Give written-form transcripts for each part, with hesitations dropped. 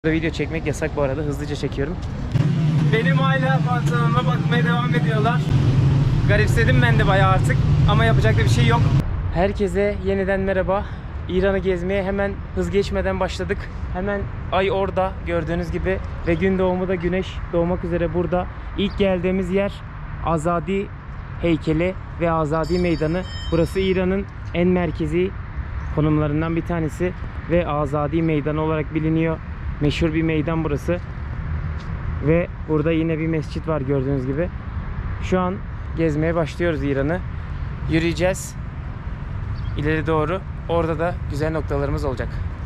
Video çekmek yasak bu arada. Hızlıca çekiyorum. Benim hala pantolonuma bakmaya devam ediyorlar. Garipsedim ben de bayağı artık. Ama yapacak da bir şey yok. Herkese yeniden merhaba. İran'ı gezmeye hemen hız geçmeden başladık. Hemen ay orada gördüğünüz gibi ve gün doğumu da güneş doğmak üzere burada. İlk geldiğimiz yer Azadi heykeli ve Azadi meydanı. Burası İran'ın en merkezi konumlarından bir tanesi ve Azadi meydanı olarak biliniyor. Meşhur bir meydan burası. Ve burada yine bir mescit var gördüğünüz gibi. Şu an gezmeye başlıyoruz İran'ı. Yürüyeceğiz ileri doğru. Orada da güzel noktalarımız olacak.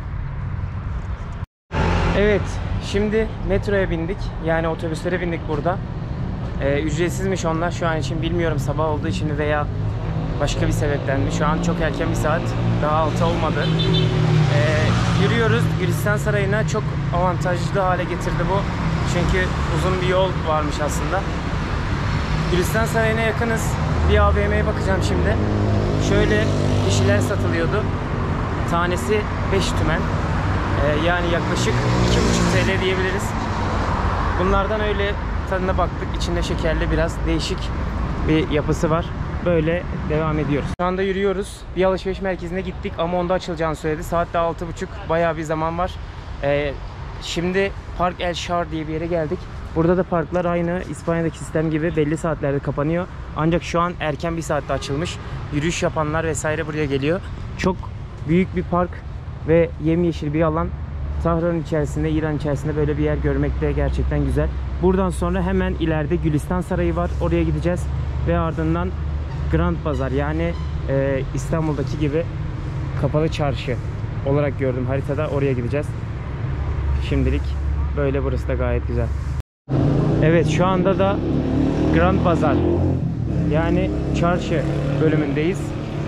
Evet, şimdi metroya bindik. Yani otobüslere bindik burada. Ücretsizmiş onlar şu an için, bilmiyorum sabah olduğu için veya başka bir sebepten mi. Şu an çok erken bir saat. Daha 6 olmadı. Yürüyoruz. Gülistan Sarayı'na çok avantajlı hale getirdi bu. Çünkü uzun bir yol varmış aslında. Gülistan Sarayı'na yakınız. Bir AVM'ye bakacağım şimdi. Şöyle kişiler satılıyordu. Tanesi 5 tümen. Yani yaklaşık 2,5 TL diyebiliriz. Bunlardan öyle tadına baktık. İçinde şekerli, biraz değişik bir yapısı var. Böyle devam ediyoruz. Şu anda yürüyoruz. Bir alışveriş merkezine gittik ama onda açılacağını söyledi. Saat de 6.30. Bayağı bir zaman var. Şimdi Park El Shar diye bir yere geldik. Burada da parklar aynı İspanya'daki sistem gibi belli saatlerde kapanıyor. Ancak şu an erken bir saatte açılmış. Yürüyüş yapanlar vesaire buraya geliyor. Çok büyük bir park ve yemyeşil bir alan. Tahran içerisinde, İran içerisinde böyle bir yer görmek de gerçekten güzel. Buradan sonra hemen ileride Gülistan Sarayı var. Oraya gideceğiz. Ve ardından Grand Bazar, yani İstanbul'daki gibi kapalı çarşı olarak gördüm haritada, oraya gideceğiz. Şimdilik böyle, burası da gayet güzel. Evet, şu anda da Grand Bazar, yani çarşı bölümündeyiz.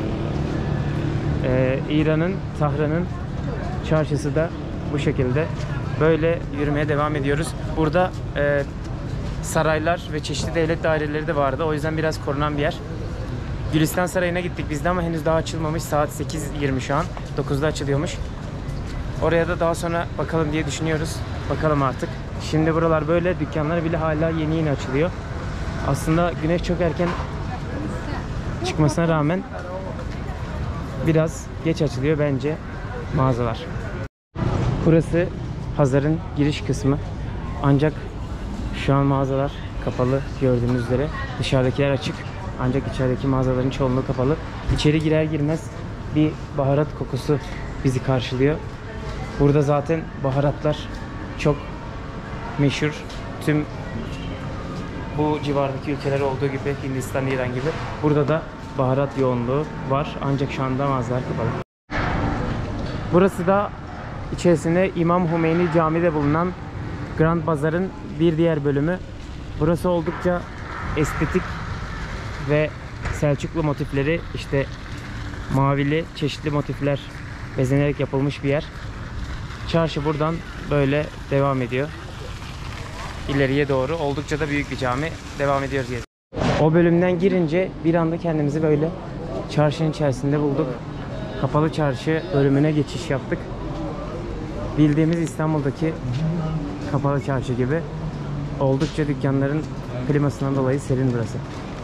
İran'ın, Tahran'ın çarşısı da bu şekilde. Böyle yürümeye devam ediyoruz. Burada saraylar ve çeşitli devlet daireleri de vardı. O yüzden biraz korunan bir yer. Gülistan Sarayı'na gittik biz de ama henüz daha açılmamış. Saat 8:20 şu an. 9'da açılıyormuş. Oraya da daha sonra bakalım diye düşünüyoruz. Bakalım artık. Şimdi buralar böyle. Dükkanlar bile hala yeni yeni açılıyor. Aslında güneş çok erken çıkmasına rağmen biraz geç açılıyor bence mağazalar. Burası pazarın giriş kısmı. Ancak şu an mağazalar kapalı gördüğünüz üzere. Dışarıdakiler açık. Ancak içerideki mağazaların çoğunluğu kapalı. İçeri girer girmez bir baharat kokusu bizi karşılıyor. Burada zaten baharatlar çok meşhur. Tüm bu civardaki ülkeler olduğu gibi, Hindistan, İran gibi. Burada da baharat yoğunluğu var. Ancak şu anda mağazalar kapalı. Burası da içerisinde İmam Hümeyni Camii'de bulunan Grand Bazar'ın bir diğer bölümü. Burası oldukça estetik ve Selçuklu motifleri, işte mavili çeşitli motifler bezenerek yapılmış bir yer. Çarşı buradan böyle devam ediyor. İleriye doğru oldukça da büyük bir cami. Devam ediyoruz. O bölümden girince bir anda kendimizi böyle çarşının içerisinde bulduk. Kapalı çarşı bölümüne geçiş yaptık. Bildiğimiz İstanbul'daki kapalı çarşı gibi. Oldukça dükkanların klimasından dolayı serin burası.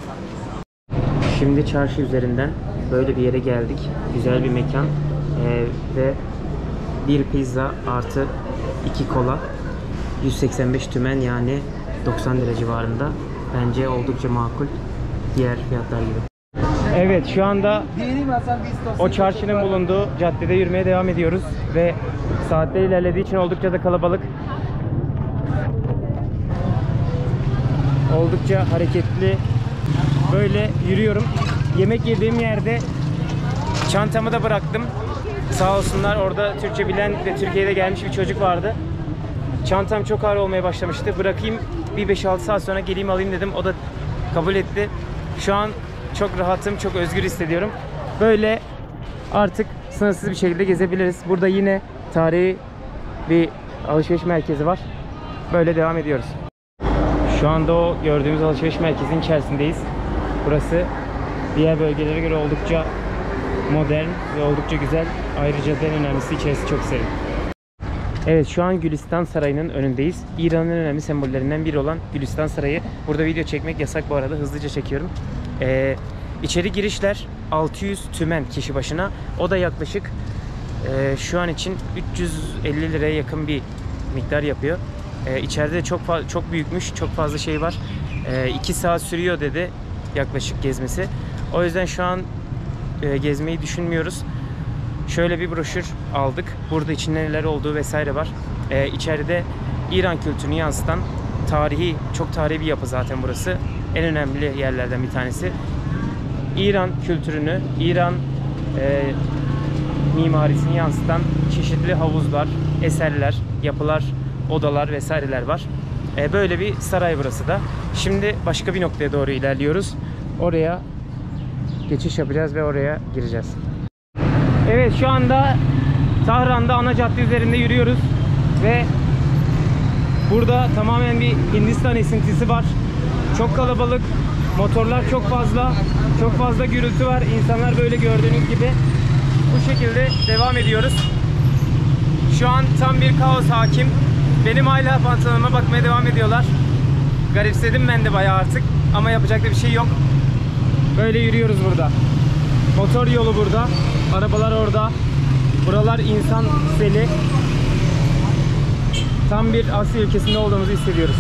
Şimdi çarşı üzerinden böyle bir yere geldik. Güzel bir mekan ve bir pizza artı 2 kola 185 tümen, yani 90 lira civarında. Bence oldukça makul diğer fiyatlar gibi. Evet, şu anda o çarşının bulunduğu caddede yürümeye devam ediyoruz ve saatler ilerlediği için oldukça da kalabalık. Oldukça hareketli. Böyle yürüyorum. Yemek yediğim yerde çantamı da bıraktım. Sağ olsunlar, orada Türkçe bilen ve Türkiye'de gelmiş bir çocuk vardı. Çantam çok ağır olmaya başlamıştı. Bırakayım, bir 5-6 saat sonra geleyim alayım dedim. O da kabul etti. Şu an çok rahatım, çok özgür hissediyorum. Böyle artık sınırsız bir şekilde gezebiliriz. Burada yine tarihi bir alışveriş merkezi var. Böyle devam ediyoruz. Şu anda o gördüğümüz alışveriş merkezinin içerisindeyiz. Burası diğer bölgelere göre Evet, şu an Gülistan Sarayı'nın önündeyiz. İran'ın en önemli sembollerinden biri olan Gülistan Sarayı. Burada video çekmek yasak bu arada. Hızlıca çekiyorum. İçeri girişler 600 tümen kişi başına. O da yaklaşık şu an için 350 liraya yakın bir miktar yapıyor. İçeride de çok büyükmüş. Çok fazla şey var. 2 saat sürüyor dedi yaklaşık gezmesi. O yüzden şu an gezmeyi düşünmüyoruz. Şöyle bir broşür aldık. Burada içinde neler olduğu vesaire var. İçeride İran kültürünü yansıtan çok tarihi bir yapı zaten burası. En önemli yerlerden bir tanesi. İran kültürünü, İran mimarisini yansıtan çeşitli havuzlar, eserler, yapılar, odalar vesaireler var. Böyle bir saray burası da. Şimdi başka bir noktaya doğru ilerliyoruz. Oraya geçiş yapacağız ve oraya gireceğiz. Evet, şu anda Tahran'da ana cadde üzerinde yürüyoruz ve burada tamamen bir Hindistan esintisi var. Çok kalabalık, motorlar çok fazla gürültü var. İnsanlar böyle gördüğünüz gibi bu şekilde devam ediyoruz. Şu an tam bir kaos hakim. Benim hala pantolonuma bakmaya devam ediyorlar. Garipsedim ben de bayağı artık ama yapacak da bir şey yok. Böyle yürüyoruz burada. Motor yolu burada. Arabalar orada. Buralar insan seli. Tam bir Asya ülkesinde olduğumuzu hissediyoruz.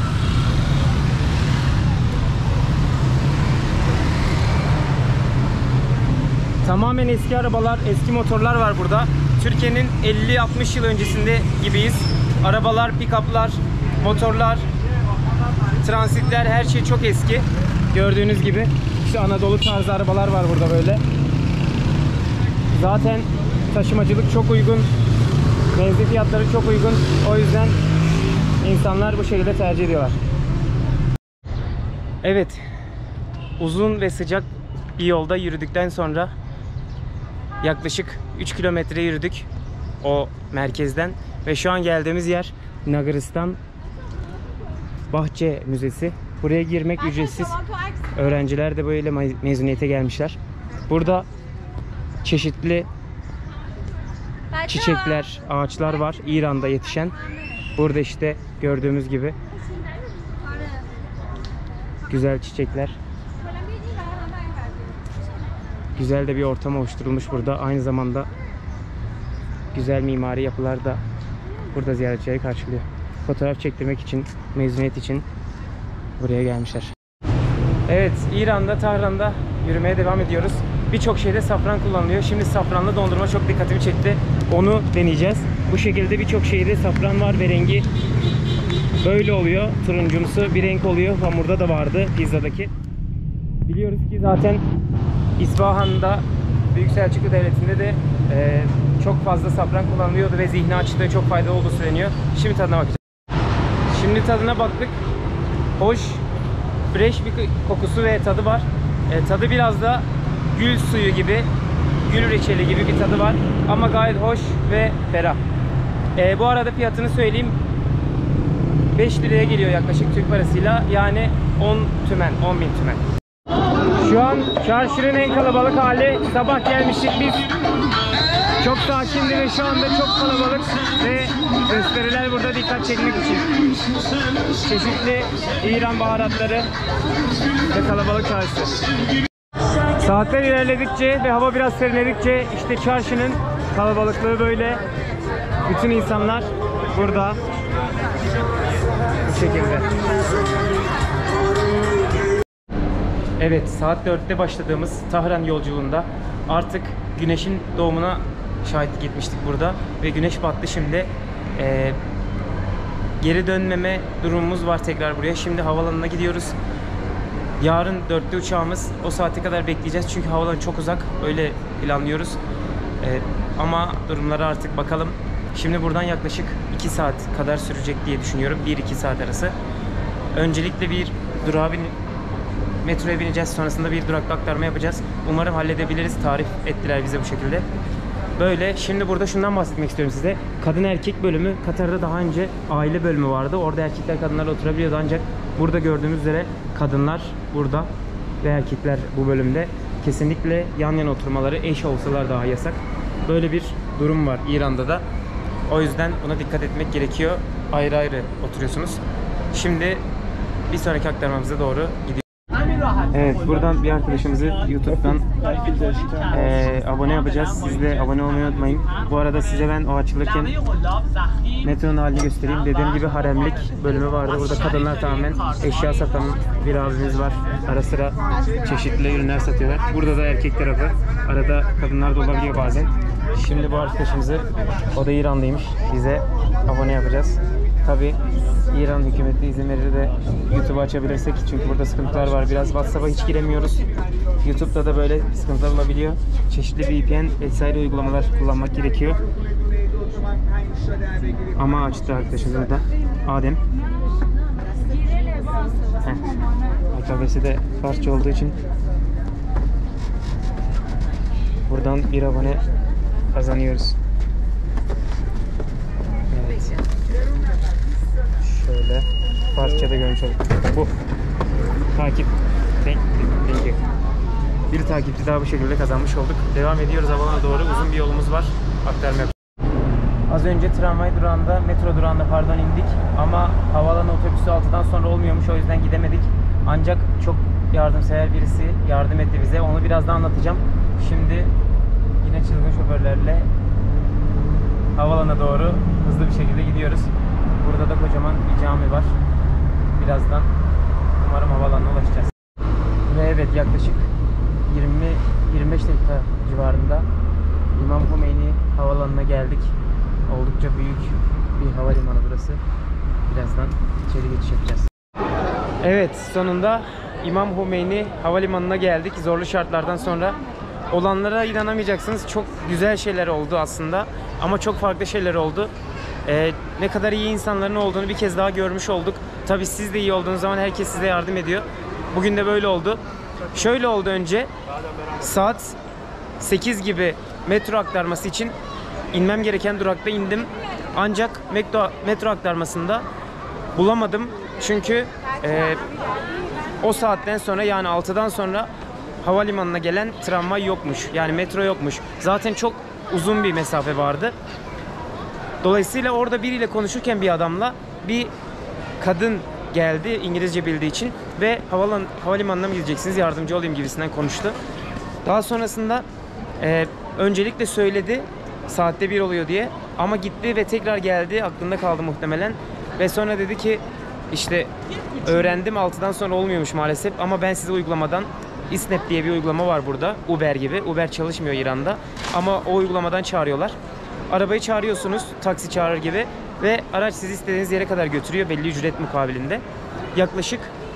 Tamamen eski arabalar, eski motorlar var burada. Türkiye'nin 50-60 yıl öncesinde gibiyiz. Arabalar, pick-up'lar, motorlar, transitler, her şey çok eski. Gördüğünüz gibi işte Anadolu tarzı arabalar var burada böyle. Zaten taşımacılık çok uygun. Benzin fiyatları çok uygun. O yüzden insanlar bu şekilde tercih ediyorlar. Evet. Uzun ve sıcak bir yolda yürüdükten sonra yaklaşık 3 kilometre yürüdük o merkezden ve şu an geldiğimiz yer Nagaristan Bahçe Müzesi. Buraya girmek ücretsiz. Öğrenciler de böyle mezuniyete gelmişler. Burada çeşitli çiçekler, ağaçlar var. İran'da yetişen. Burada işte gördüğümüz gibi güzel çiçekler. Güzel de bir ortam oluşturulmuş burada. Aynı zamanda güzel mimari yapılar da burada ziyaretçileri karşılıyor. Fotoğraf çektirmek için, mezuniyet için buraya gelmişler. Evet, İran'da, Tahran'da yürümeye devam ediyoruz. Birçok şeyde safran kullanılıyor. Şimdi safranlı dondurma çok dikkatimi çekti. Onu deneyeceğiz. Bu şekilde birçok şeyde safran var ve rengi böyle oluyor. Turuncumsu bir renk oluyor. Hamurda da vardı, pizzadaki. Biliyoruz ki zaten İsfahan'da, Büyük Selçuklu Devleti'nde de çok fazla safran kullanılıyordu ve zihni açtığı çok faydalı olduğu söyleniyor. Şimdi tadına bakacağız. Şimdi tadına baktık. Hoş, fresh bir kokusu ve tadı var. Tadı biraz da gül suyu gibi, gül reçeli gibi bir tadı var. Ama gayet hoş ve ferah. Bu arada fiyatını söyleyeyim. 5 liraya geliyor yaklaşık Türk parasıyla. Yani 10 tümen, 10.000 tümen. Şu an çarşının en kalabalık hali. Sabah gelmiştik biz. Çok sakindi ve şu anda çok kalabalık ve gösteriler burada dikkat çekmek için. Çeşitli İran baharatları ve kalabalık çarşı. Saatler ilerledikçe ve hava biraz serinledikçe işte çarşının kalabalıklığı böyle. Bütün insanlar burada. Bu şekilde. Evet, saat 4'te başladığımız Tahran yolculuğunda artık güneşin doğumuna şahitlik etmiştik burada ve güneş battı şimdi. Geri dönmeme durumumuz var tekrar buraya. Şimdi havalanına gidiyoruz. Yarın 4'te uçağımız. O saate kadar bekleyeceğiz çünkü havalan çok uzak. Öyle planlıyoruz. Ama durumlara artık bakalım. Şimdi buradan yaklaşık 2 saat kadar sürecek diye düşünüyorum. 1-2 saat arası. Öncelikle bir durağa metroya bineceğiz. Sonrasında bir durakta aktarma yapacağız. Umarım halledebiliriz. Tarif ettiler bize bu şekilde. Böyle. Şimdi burada şundan bahsetmek istiyorum size. Kadın erkek bölümü. Katar'da daha önce aile bölümü vardı. Orada erkekler kadınlarla oturabiliyordu. Ancak burada gördüğümüz üzere kadınlar burada ve erkekler bu bölümde. Kesinlikle yan yana oturmaları, eş olsalar daha yasak. Böyle bir durum var İran'da da. O yüzden buna dikkat etmek gerekiyor. Ayrı ayrı oturuyorsunuz. Şimdi bir sonraki aktarmamıza doğru gidiyoruz. Evet, buradan bir arkadaşımızı YouTube'dan abone yapacağız. Siz de abone olmayı unutmayın. Bu arada size ben o açılırken metronun halini göstereyim. Dediğim gibi haremlik bölümü vardı. Burada kadınlar tamamen eşya satan bir abimiz var. Ara sıra çeşitli ürünler satıyorlar. Burada da erkek tarafı. Arada kadınlar da olabiliyor bazen. Şimdi bu arkadaşımızı, o da İranlıymış, bize abone yapacağız. Tabi İran hükümeti izin verir de YouTube'u açabilirsek, çünkü burada sıkıntılar var. Biraz WhatsApp'a hiç giremiyoruz. YouTube'da da böyle sıkıntılar olabiliyor. Çeşitli VPN vesaire uygulamalar kullanmak gerekiyor. Ama açtı arkadaşımız da. Adem. Alfabesi de Farsça olduğu için buradan bir abone kazanıyoruz. Evet. Şöyle Farsça'da görmüş olduk. Bu takip. Thank you. Bir takipçi daha bu şekilde kazanmış olduk. Devam ediyoruz havalana doğru. Uzun bir yolumuz var. Aktarma yapacağız. Az önce tramvay durağında, metro durağında pardon indik. Ama havaalanı otobüsü 6'dan sonra olmuyormuş. O yüzden gidemedik. Ancak çok yardımsever birisi yardım etti bize. Onu biraz daha anlatacağım. Şimdi yine çılgın şoförlerle havalana doğru hızlı bir şekilde gidiyoruz. Burada da kocaman bir cami var. Birazdan umarım havalanına ulaşacağız. Ve evet, yaklaşık 20-25 dakika civarında İmam Hümeyni havalanına geldik. Oldukça büyük bir havalimanı burası. Birazdan içeri geçiş yapacağız. Evet, sonunda İmam Hümeyni havalimanına geldik. Zorlu şartlardan sonra. Olanlara inanamayacaksınız. Çok güzel şeyler oldu aslında. Ama çok farklı şeyler oldu. Ne kadar iyi insanların olduğunu bir kez daha görmüş olduk. Tabii siz de iyi olduğunuz zaman herkes size yardım ediyor. Bugün de böyle oldu. Şöyle oldu önce. Saat 8 gibi metro aktarması için inmem gereken durakta indim. Ancak metro aktarmasında bulamadım. Çünkü o saatten sonra, yani 6'dan sonra havalimanına gelen tramvay yokmuş. Yani metro yokmuş. Zaten çok uzun bir mesafe vardı. Dolayısıyla orada biriyle konuşurken bir adamla bir kadın geldi İngilizce bildiği için ve havalimanına mı gideceksiniz, yardımcı olayım gibisinden konuştu. Daha sonrasında öncelikle söyledi saatte bir oluyor diye, ama gitti ve tekrar geldi, aklında kaldı muhtemelen ve sonra dedi ki işte öğrendim 6'dan sonra olmuyormuş maalesef, ama ben size uygulamadan, İsnap diye bir uygulama var burada, Uber gibi. Uber çalışmıyor İran'da ama o uygulamadan çağırıyorlar. Arabayı çağırıyorsunuz taksi çağırır gibi ve araç sizi istediğiniz yere kadar götürüyor belli ücret mukabilinde. Yaklaşık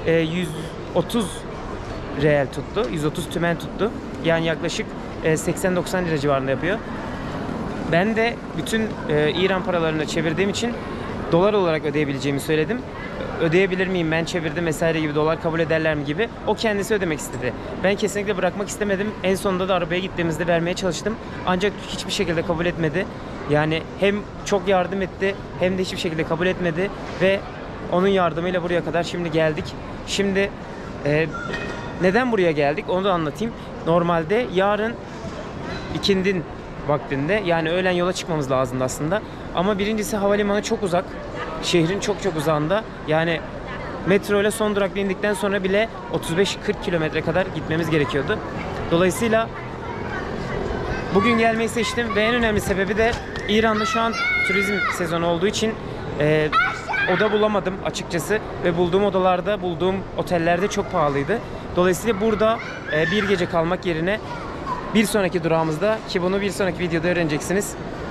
130 reel tuttu, 130 tümen tuttu. Yani yaklaşık 80-90 lira civarında yapıyor. Ben de bütün İran paralarını çevirdiğim için dolar olarak ödeyebileceğimi söyledim. Ödeyebilir miyim, ben çevirdim vesaire gibi, dolar kabul ederler mi gibi. O kendisi ödemek istedi. Ben kesinlikle bırakmak istemedim. En sonunda da arabaya gittiğimizde vermeye çalıştım. Ancak hiçbir şekilde kabul etmedi. Yani hem çok yardım etti hem de hiçbir şekilde kabul etmedi. Ve onun yardımıyla buraya kadar şimdi geldik. Şimdi neden buraya geldik onu da anlatayım. Normalde yarın ikindin vaktinde, yani öğlen yola çıkmamız lazımdı aslında. Ama birincisi havalimanı çok uzak. Şehrin çok uzağında. Yani metro ile son durakta indikten sonra bile 35-40 kilometre kadar gitmemiz gerekiyordu. Dolayısıyla bugün gelmeyi seçtim ve en önemli sebebi de İran'da şu an turizm sezonu olduğu için oda bulamadım açıkçası ve bulduğum odalarda, bulduğum otellerde çok pahalıydı. Dolayısıyla burada bir gece kalmak yerine bir sonraki durağımızda, ki bunu bir sonraki videoda öğreneceksiniz,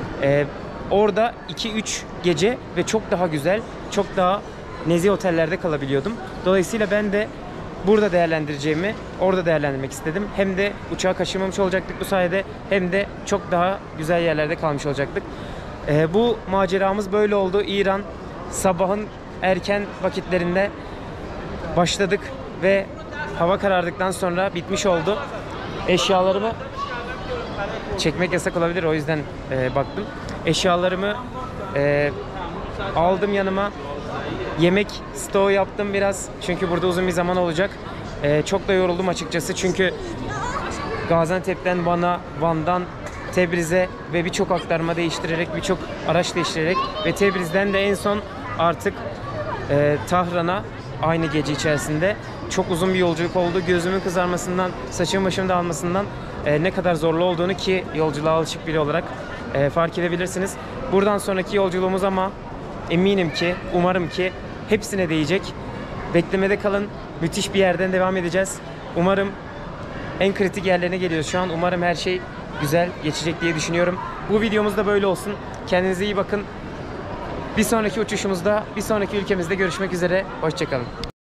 orada 2-3 gece ve çok daha güzel, çok daha nezih otellerde kalabiliyordum. Dolayısıyla ben de burada değerlendireceğimi orada değerlendirmek istedim. Hem de uçağa kaçırmamış olacaktık bu sayede, hem de çok daha güzel yerlerde kalmış olacaktık. Bu maceramız böyle oldu. İran sabahın erken vakitlerinde başladık ve hava karardıktan sonra bitmiş oldu. Eşyalarımı çekmek yasak olabilir, o yüzden baktım. Eşyalarımı aldım yanıma. Yemek stoğu yaptım biraz. Çünkü burada uzun bir zaman olacak. Çok da yoruldum açıkçası. Çünkü Gaziantep'ten Van'a, Van'dan Tebriz'e ve birçok aktarma değiştirerek, birçok araç değiştirerek ve Tebriz'den de en son artık Tahran'a aynı gece içerisinde çok uzun bir yolculuk oldu. Gözümün kızarmasından, saçım başım dağılmasından ne kadar zorlu olduğunu ki yolculuğa alışık biri olarak fark edebilirsiniz. Buradan sonraki yolculuğumuz ama eminim ki, umarım ki hepsine değecek. Beklemede kalın. Müthiş bir yerden devam edeceğiz. Umarım en kritik yerlerine geliyoruz şu an. Umarım her şey güzel geçecek diye düşünüyorum. Bu videomuz da böyle olsun. Kendinize iyi bakın. Bir sonraki uçuşumuzda, bir sonraki ülkemizde görüşmek üzere. Hoşça kalın.